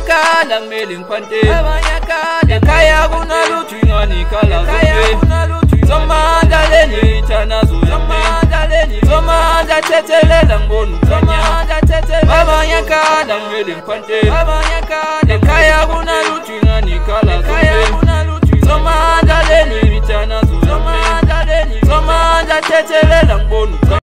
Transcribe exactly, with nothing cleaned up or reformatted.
kala melin kwante ya kaya guna lutu ngani kala zombe zoma daleni chana zo yambe zoma da tetele langonu kanya baba ya kala melin kwante ya kaya guna lutu ngani kala zombe zoma daleni chana zo yambe zoma da tetele langonu